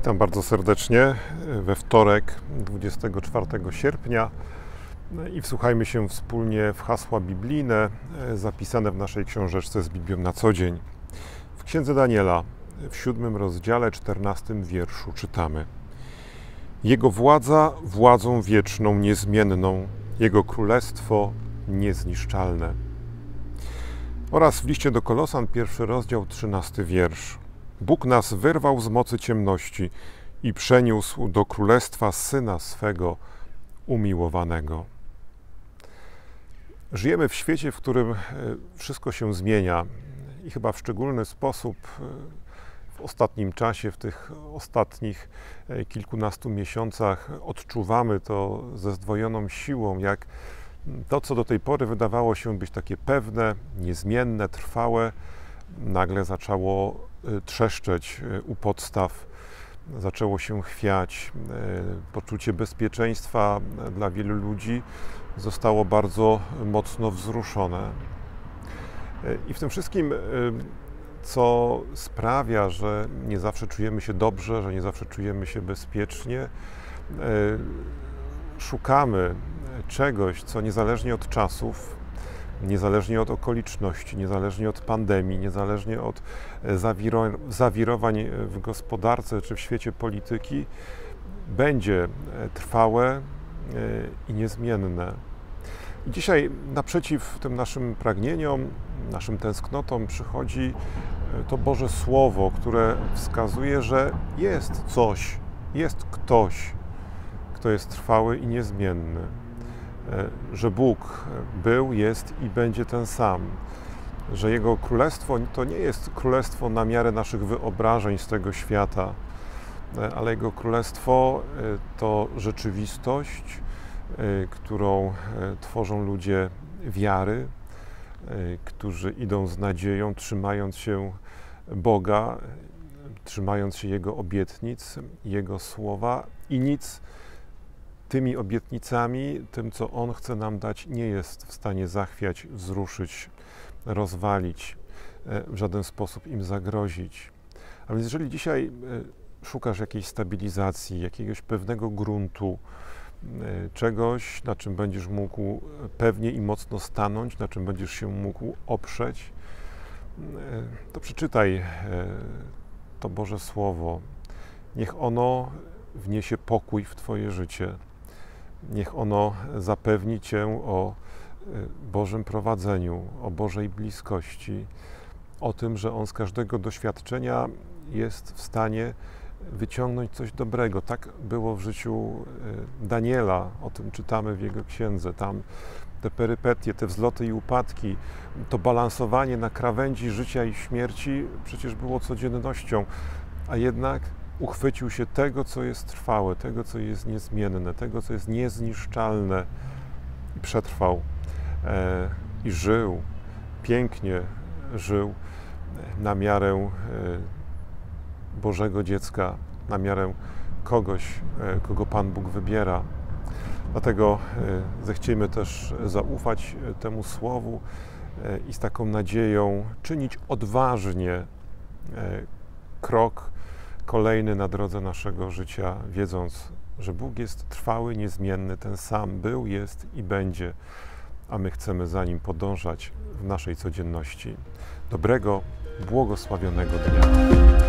Witam bardzo serdecznie we wtorek 24 sierpnia i wsłuchajmy się wspólnie w hasła biblijne zapisane w naszej książeczce z Biblią na co dzień. W Księdze Daniela w 7 rozdziale 14 wierszu czytamy: Jego władza władzą wieczną, niezmienną, Jego królestwo niezniszczalne. Oraz w liście do Kolosan 1 rozdział 13 wiersz: Bóg nas wyrwał z mocy ciemności i przeniósł do królestwa Syna swego umiłowanego. Żyjemy w świecie, w którym wszystko się zmienia i chyba w szczególny sposób w ostatnim czasie, w tych ostatnich kilkunastu miesiącach odczuwamy to ze zdwojoną siłą, jak to, co do tej pory wydawało się być takie pewne, niezmienne, trwałe, nagle zaczęło trzeszczeć u podstaw, zaczęło się chwiać. Poczucie bezpieczeństwa dla wielu ludzi zostało bardzo mocno wzruszone. I w tym wszystkim, co sprawia, że nie zawsze czujemy się dobrze, że nie zawsze czujemy się bezpiecznie, szukamy czegoś, co niezależnie od czasów, niezależnie od okoliczności, niezależnie od pandemii, niezależnie od zawirowań w gospodarce czy w świecie polityki, będzie trwałe i niezmienne. I dzisiaj naprzeciw tym naszym pragnieniom, naszym tęsknotom przychodzi to Boże Słowo, które wskazuje, że jest coś, jest ktoś, kto jest trwały i niezmienny. Że Bóg był, jest i będzie ten sam, że Jego królestwo to nie jest królestwo na miarę naszych wyobrażeń z tego świata, ale Jego królestwo to rzeczywistość, którą tworzą ludzie wiary, którzy idą z nadzieją, trzymając się Boga, trzymając się Jego obietnic, Jego słowa i nic tymi obietnicami, tym, co On chce nam dać, nie jest w stanie zachwiać, wzruszyć, rozwalić, w żaden sposób im zagrozić. A więc jeżeli dzisiaj szukasz jakiejś stabilizacji, jakiegoś pewnego gruntu, czegoś, na czym będziesz mógł pewnie i mocno stanąć, na czym będziesz się mógł oprzeć, to przeczytaj to Boże Słowo. Niech ono wniesie pokój w Twoje życie. Niech ono zapewni Cię o Bożym prowadzeniu, o Bożej bliskości, o tym, że On z każdego doświadczenia jest w stanie wyciągnąć coś dobrego. Tak było w życiu Daniela, o tym czytamy w jego księdze. Tam te perypetie, te wzloty i upadki, to balansowanie na krawędzi życia i śmierci przecież było codziennością, a jednak uchwycił się tego, co jest trwałe, tego, co jest niezmienne, tego, co jest niezniszczalne i przetrwał i żył, pięknie żył na miarę Bożego dziecka, na miarę kogoś, kogo Pan Bóg wybiera. Dlatego zechciejmy też zaufać temu Słowu i z taką nadzieją czynić odważnie krok kolejny na drodze naszego życia, wiedząc, że Bóg jest trwały, niezmienny, ten sam był, jest i będzie, a my chcemy za Nim podążać w naszej codzienności. Dobrego, błogosławionego dnia.